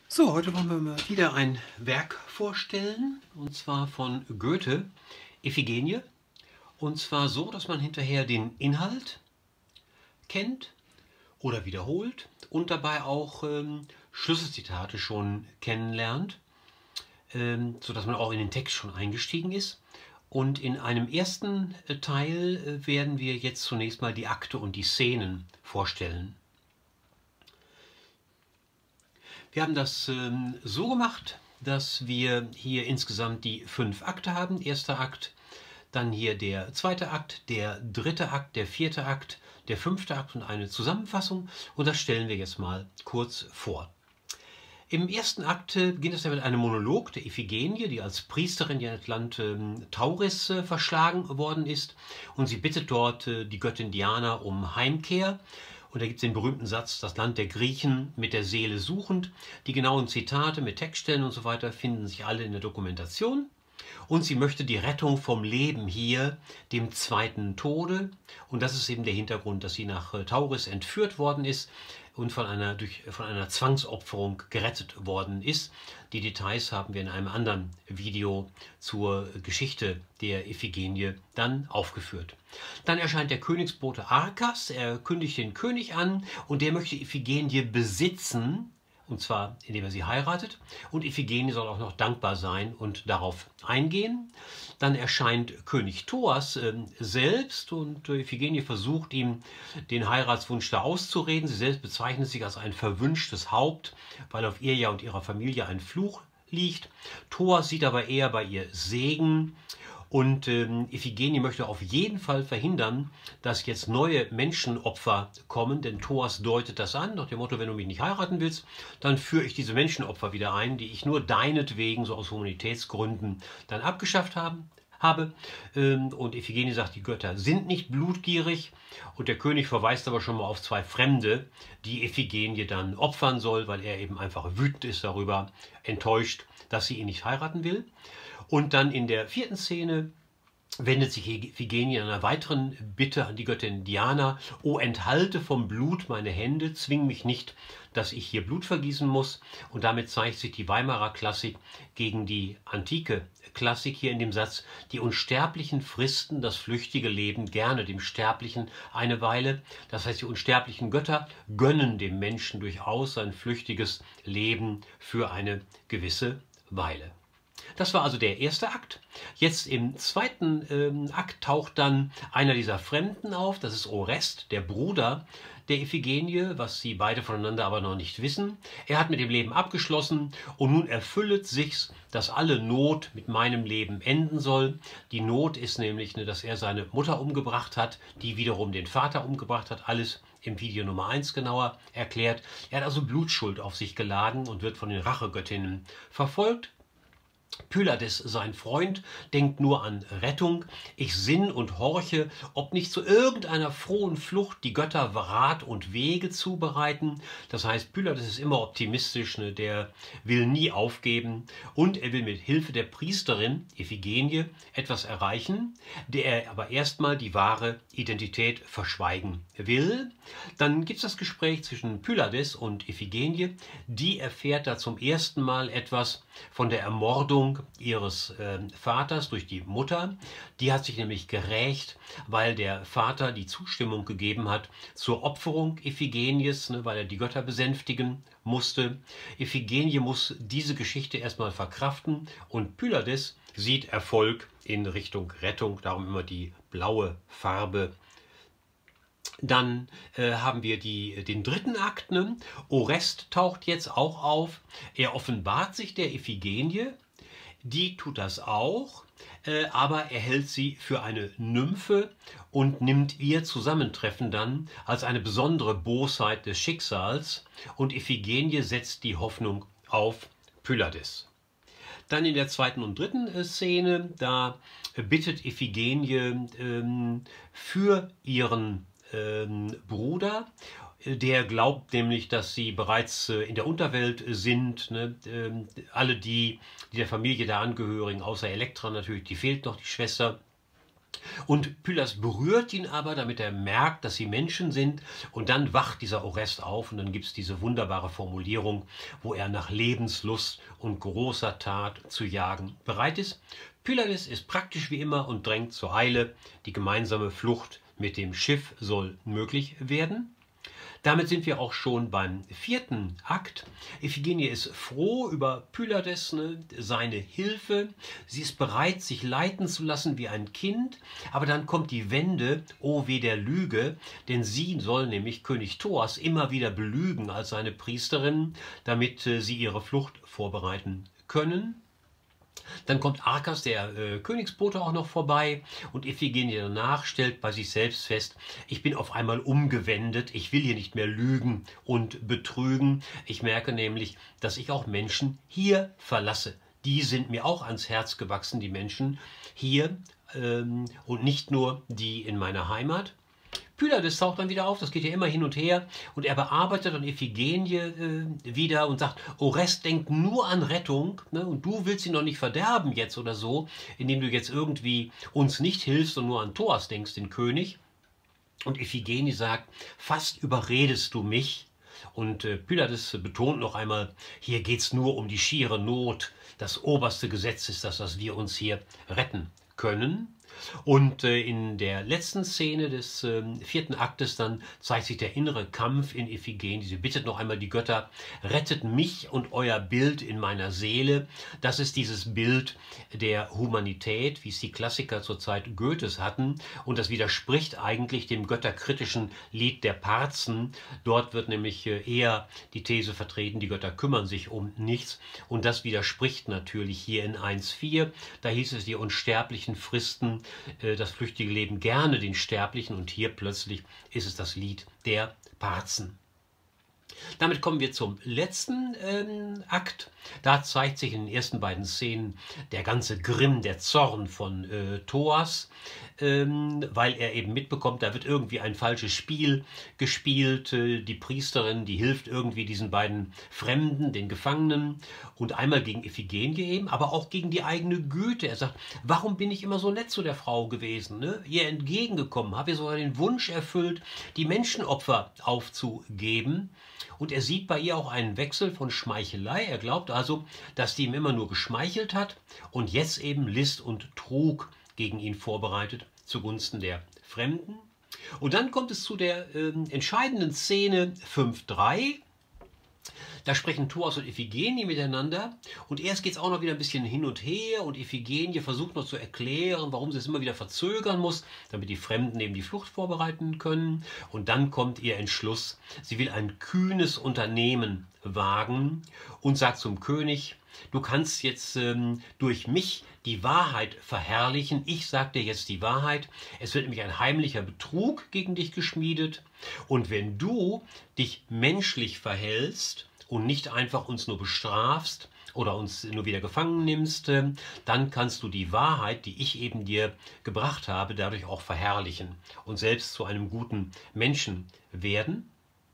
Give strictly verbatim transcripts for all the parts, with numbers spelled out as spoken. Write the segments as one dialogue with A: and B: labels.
A: So, heute wollen wir mal wieder ein Werk vorstellen, und zwar von Goethe, Iphigenie. Und zwar so, dass man hinterher den Inhalt kennt oder wiederholt und dabei auch ähm, Schlüsselzitate schon kennenlernt, ähm, sodass man auch in den Text schon eingestiegen ist. Und in einem ersten äh, Teil äh, werden wir jetzt zunächst mal die Akte und die Szenen vorstellen. Wir haben das ähm, so gemacht, dass wir hier insgesamt die fünf Akte haben. Erster Akt, dann hier der zweite Akt, der dritte Akt, der vierte Akt, der fünfte Akt und eine Zusammenfassung. Und das stellen wir jetzt mal kurz vor. Im ersten Akt beginnt es ja mit einem Monolog der Iphigenie, die als Priesterin in das Land ähm, Tauris äh, verschlagen worden ist. Und sie bittet dort äh, die Göttin Diana um Heimkehr. Und da gibt es den berühmten Satz, das Land der Griechen mit der Seele suchend. Die genauen Zitate mit Textstellen und so weiter finden sich alle in der Dokumentation. Und sie möchte die Rettung vom Leben hier, dem zweiten Tode. Und das ist eben der Hintergrund, dass sie nach Tauris entführt worden ist und von einer, durch, von einer Zwangsopferung gerettet worden ist. Die Details haben wir in einem anderen Video zur Geschichte der Iphigenie dann aufgeführt. Dann erscheint der Königsbote Arkas, er kündigt den König an und der möchte Iphigenie besitzen, und zwar indem er sie heiratet. Und Iphigenie soll auch noch dankbar sein und darauf eingehen. Dann erscheint König Thoas äh, selbst und äh, Iphigenie versucht ihm den Heiratswunsch da auszureden. Sie selbst bezeichnet sich als ein verwünschtes Haupt, weil auf ihr ja und ihrer Familie ein Fluch liegt. Thoas sieht aber eher bei ihr Segen. Und ähm, Iphigenie möchte auf jeden Fall verhindern, dass jetzt neue Menschenopfer kommen, denn Thoas deutet das an, nach dem Motto, wenn du mich nicht heiraten willst, dann führe ich diese Menschenopfer wieder ein, die ich nur deinetwegen, so aus Humanitätsgründen, dann abgeschafft haben, habe. Ähm, und Iphigenie sagt, die Götter sind nicht blutgierig. Und der König verweist aber schon mal auf zwei Fremde, die Iphigenie dann opfern soll, weil er eben einfach wütend ist darüber, enttäuscht, dass sie ihn nicht heiraten will. Und dann in der vierten Szene wendet sich Iphigenie in einer weiteren Bitte an die Göttin Diana: O enthalte vom Blut meine Hände, zwing mich nicht, dass ich hier Blut vergießen muss. Und damit zeigt sich die Weimarer Klassik gegen die antike Klassik hier in dem Satz: Die Unsterblichen fristen das flüchtige Leben gerne dem Sterblichen eine Weile. Das heißt, die unsterblichen Götter gönnen dem Menschen durchaus sein flüchtiges Leben für eine gewisse Weile. Das war also der erste Akt. Jetzt im zweiten ähm, Akt taucht dann einer dieser Fremden auf. Das ist Orest, der Bruder der Iphigenie, was sie beide voneinander aber noch nicht wissen. Er hat mit dem Leben abgeschlossen und nun erfüllet sich's, dass alle Not mit meinem Leben enden soll. Die Not ist nämlich, ne, dass er seine Mutter umgebracht hat, die wiederum den Vater umgebracht hat. Alles im Video Nummer eins genauer erklärt. Er hat also Blutschuld auf sich geladen und wird von den Rachegöttinnen verfolgt. Pylades, sein Freund, denkt nur an Rettung. Ich sinn und horche, ob nicht zu irgendeiner frohen Flucht die Götter Rat und Wege zubereiten. Das heißt, Pylades ist immer optimistisch, ne? Der will nie aufgeben und er will mit Hilfe der Priesterin Iphigenie etwas erreichen, der er aber erstmal die wahre Identität verschweigen will. Dann gibt es das Gespräch zwischen Pylades und Iphigenie. Die erfährt da zum ersten Mal etwas von der Ermordung ihres äh, Vaters durch die Mutter. Die hat sich nämlich gerächt, weil der Vater die Zustimmung gegeben hat zur Opferung Iphigenies, ne, weil er die Götter besänftigen musste. Iphigenie muss diese Geschichte erstmal verkraften und Pylades sieht Erfolg in Richtung Rettung, darum immer die blaue Farbe. Dann äh, haben wir die, den dritten Akt. Ne? Orest taucht jetzt auch auf. Er offenbart sich der Iphigenie. Die tut das auch, äh, aber er hält sie für eine Nymphe und nimmt ihr Zusammentreffen dann als eine besondere Bosheit des Schicksals. Und Iphigenie setzt die Hoffnung auf Pylades. Dann in der zweiten und dritten äh, Szene, da äh, bittet Iphigenie ähm, für ihren ähm, Bruder. Der glaubt nämlich, dass sie bereits äh, in der Unterwelt sind. Ne? Ähm, alle die, die der Familie da angehören, außer Elektra natürlich, die fehlt noch, die Schwester. Und Pylas berührt ihn aber, damit er merkt, dass sie Menschen sind. Und dann wacht dieser Orest auf und dann gibt es diese wunderbare Formulierung, wo er nach Lebenslust und großer Tat zu jagen bereit ist. Pylades ist praktisch wie immer und drängt zur Eile. Die gemeinsame Flucht mit dem Schiff soll möglich werden. Damit sind wir auch schon beim vierten Akt. Iphigenie ist froh über Pylades, ne, seine Hilfe. Sie ist bereit, sich leiten zu lassen wie ein Kind. Aber dann kommt die Wende, oh weh der Lüge, denn sie soll nämlich König Thoas immer wieder belügen als seine Priesterin, damit äh, sie ihre Flucht vorbereiten können. Dann kommt Arkas, der äh, Königsbote, auch noch vorbei und Iphigenie danach stellt bei sich selbst fest, ich bin auf einmal umgewendet, ich will hier nicht mehr lügen und betrügen. Ich merke nämlich, dass ich auch Menschen hier verlasse. Die sind mir auch ans Herz gewachsen, die Menschen hier ähm, und nicht nur die in meiner Heimat. Pylades taucht dann wieder auf, das geht ja immer hin und her und er bearbeitet dann Iphigenie äh, wieder und sagt, Orest denkt nur an Rettung, ne, und du willst ihn doch nicht verderben jetzt oder so, indem du jetzt irgendwie uns nicht hilfst und nur an Thoas denkst, den König. Und Iphigenie sagt, fast überredest du mich. Und äh, Pylades betont noch einmal, hier geht es nur um die schiere Not. Das oberste Gesetz ist das, dass wir uns hier retten können. Und äh, in der letzten Szene des äh, vierten Aktes dann zeigt sich der innere Kampf in Iphigenie. Sie bittet noch einmal die Götter, rettet mich und euer Bild in meiner Seele. Das ist dieses Bild der Humanität, wie es die Klassiker zur Zeit Goethes hatten. Und das widerspricht eigentlich dem götterkritischen Lied der Parzen. Dort wird nämlich äh, eher die These vertreten, die Götter kümmern sich um nichts. Und das widerspricht natürlich hier in eins Punkt vier. Da hieß es, die Unsterblichen fristen das flüchtige Leben gerne den Sterblichen und hier plötzlich ist es das Lied der Parzen. Damit kommen wir zum letzten ähm, Akt. Da zeigt sich in den ersten beiden Szenen der ganze Grimm, der Zorn von äh, Thoas, ähm, weil er eben mitbekommt, da wird irgendwie ein falsches Spiel gespielt. Äh, die Priesterin, die hilft irgendwie diesen beiden Fremden, den Gefangenen, und einmal gegen Iphigenie eben, aber auch gegen die eigene Güte. Er sagt, warum bin ich immer so nett zu der Frau gewesen, ne? Ihr entgegengekommen, habe ihr sogar den Wunsch erfüllt, die Menschenopfer aufzugeben. Und er sieht bei ihr auch einen Wechsel von Schmeichelei. Er glaubt also, dass die ihm immer nur geschmeichelt hat und jetzt eben List und Trug gegen ihn vorbereitet zugunsten der Fremden. Und dann kommt es zu der äh, entscheidenden Szene fünf Punkt drei. Da sprechen Thoas und Iphigenie miteinander und erst geht es auch noch wieder ein bisschen hin und her und Iphigenie versucht noch zu erklären, warum sie es immer wieder verzögern muss, damit die Fremden eben die Flucht vorbereiten können. Und dann kommt ihr Entschluss, sie will ein kühnes Unternehmen wagen und sagt zum König, du kannst jetzt ähm, durch mich die Wahrheit verherrlichen. Ich sage dir jetzt die Wahrheit. Es wird nämlich ein heimlicher Betrug gegen dich geschmiedet. Und wenn du dich menschlich verhältst und nicht einfach uns nur bestrafst oder uns nur wieder gefangen nimmst, dann kannst du die Wahrheit, die ich eben dir gebracht habe, dadurch auch verherrlichen und selbst zu einem guten Menschen werden.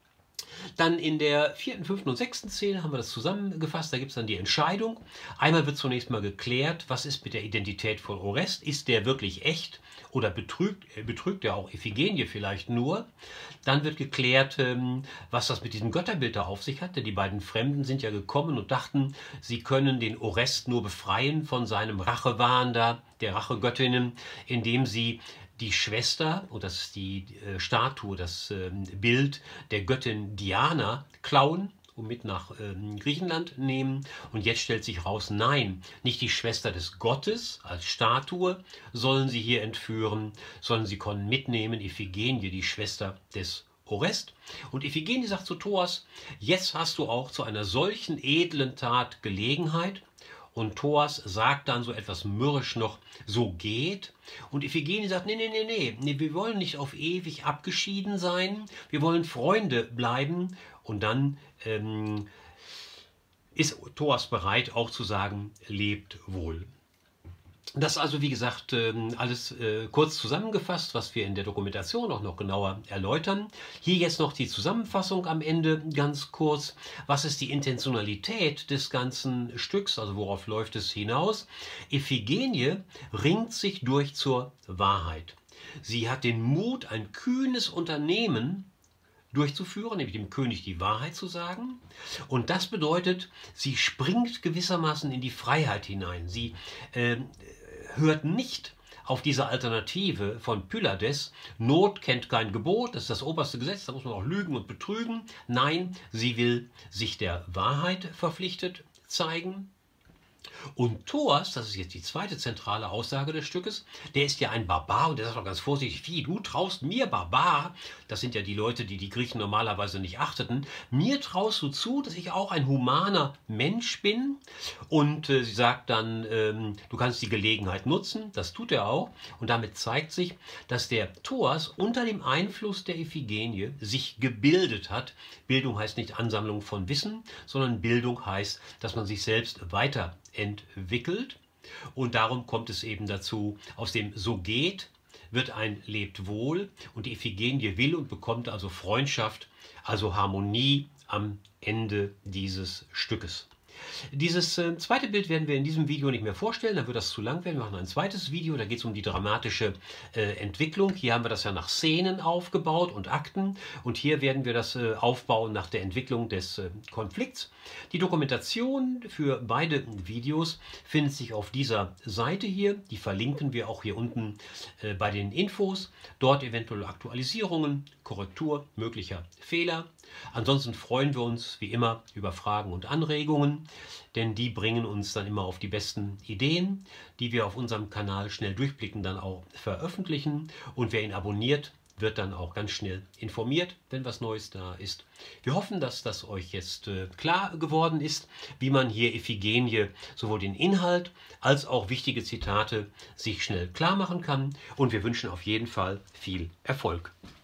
A: Dann in der vierten, fünften und sechsten Szene haben wir das zusammengefasst. Da gibt es dann die Entscheidung. Einmal wird zunächst mal geklärt, was ist mit der Identität von Orest? Ist der wirklich echt oder betrügt, betrügt er auch Iphigenie vielleicht nur? Dann wird geklärt, was das mit diesem Götterbild da auf sich hat. Denn die beiden Fremden sind ja gekommen und dachten, sie können den Orest nur befreien von seinem Rachewahn da, der Rachegöttinnen, indem sie die Schwester, und das ist die äh, Statue, das äh, Bild der Göttin Diana, klauen und mit nach äh, Griechenland nehmen. Und jetzt stellt sich raus, nein, nicht die Schwester des Gottes als Statue sollen sie hier entführen, sondern sie konnten mitnehmen Iphigenie, die Schwester des Orest. Und Iphigenie sagt zu Thoas, jetzt hast du auch zu einer solchen edlen Tat Gelegenheit. Und Thoas sagt dann so etwas mürrisch noch, so geht. Und Iphigenie sagt, nee, nee, nee, nee, nee, wir wollen nicht auf ewig abgeschieden sein, wir wollen Freunde bleiben. Und dann ähm, ist Thoas bereit auch zu sagen, lebt wohl. Das also, wie gesagt, alles kurz zusammengefasst, was wir in der Dokumentation auch noch genauer erläutern. Hier jetzt noch die Zusammenfassung am Ende ganz kurz. Was ist die Intentionalität des ganzen Stücks, also worauf läuft es hinaus? Iphigenie ringt sich durch zur Wahrheit. Sie hat den Mut, ein kühnes Unternehmen durchzuführen, nämlich dem König die Wahrheit zu sagen. Und das bedeutet, sie springt gewissermaßen in die Freiheit hinein. Sie äh, hört nicht auf diese Alternative von Pylades, Not kennt kein Gebot, das ist das oberste Gesetz, da muss man auch lügen und betrügen. Nein, sie will sich der Wahrheit verpflichtet zeigen. Und Thoas, das ist jetzt die zweite zentrale Aussage des Stückes, der ist ja ein Barbar und der sagt auch ganz vorsichtig, wie, du traust mir, Barbar, das sind ja die Leute, die die Griechen normalerweise nicht achteten, mir traust du zu, dass ich auch ein humaner Mensch bin? Und äh, sie sagt dann, ähm, du kannst die Gelegenheit nutzen, das tut er auch. Und damit zeigt sich, dass der Thoas unter dem Einfluss der Iphigenie sich gebildet hat. Bildung heißt nicht Ansammlung von Wissen, sondern Bildung heißt, dass man sich selbst weiterentwickelt. Und darum kommt es eben dazu, aus dem so geht, wird ein lebt wohl und die Iphigenie will und bekommt also Freundschaft, also Harmonie am Ende dieses Stückes. Dieses äh, zweite Bild werden wir in diesem Video nicht mehr vorstellen, dann wird das zu lang werden. Wir machen ein zweites Video, da geht es um die dramatische äh, Entwicklung. Hier haben wir das ja nach Szenen aufgebaut und Akten und hier werden wir das äh, aufbauen nach der Entwicklung des äh, Konflikts. Die Dokumentation für beide Videos findet sich auf dieser Seite hier. Die verlinken wir auch hier unten äh, bei den Infos. Dort eventuell Aktualisierungen, Korrektur möglicher Fehler. Ansonsten freuen wir uns wie immer über Fragen und Anregungen, denn die bringen uns dann immer auf die besten Ideen, die wir auf unserem Kanal schnell durchblicken, dann auch veröffentlichen. Und wer ihn abonniert, wird dann auch ganz schnell informiert, wenn was Neues da ist. Wir hoffen, dass das euch jetzt äh, klar geworden ist, wie man hier Iphigenie sowohl den Inhalt als auch wichtige Zitate sich schnell klar machen kann. Und wir wünschen auf jeden Fall viel Erfolg.